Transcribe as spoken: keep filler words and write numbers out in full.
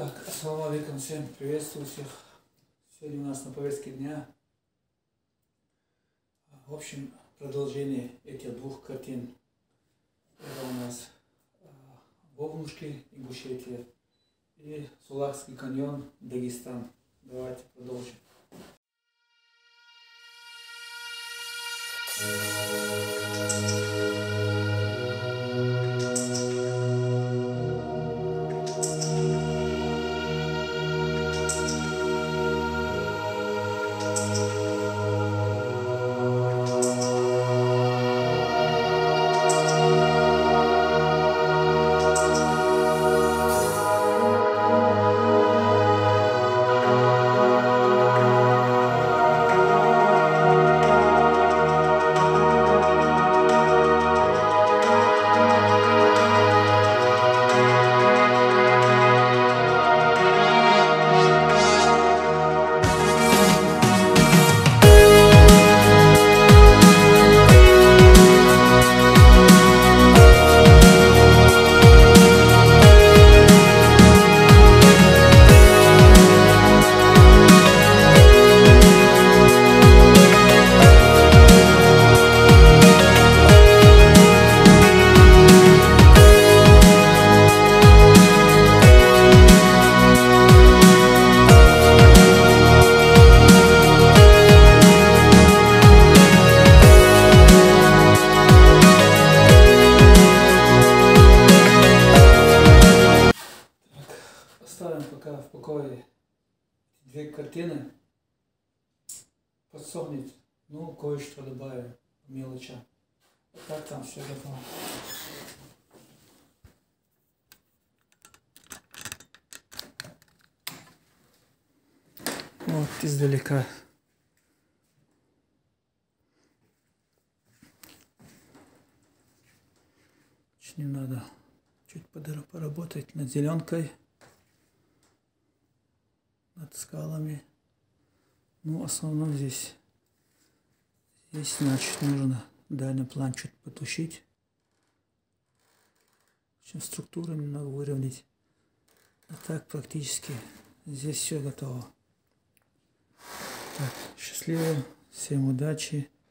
Так, ассаламу алейкум, всем приветствую всех. Сегодня у нас на повестке дня, в общем, продолжение этих двух картин. Это у нас Вовнушки, Ингушетия и Сулакский каньон, Дагестан. Давайте продолжим. Оставим пока в покое две картины, подсохнет, ну кое-что добавим, мелочи. Так там все готово. Вот издалека. Не надо чуть поработать над зеленкой, над скалами. Ну, в основном здесь, здесь, значит, нужно дальний план чуть потушить. В общем, структуру немного выровнять. А так практически здесь все готово. Так, счастливо, всем удачи.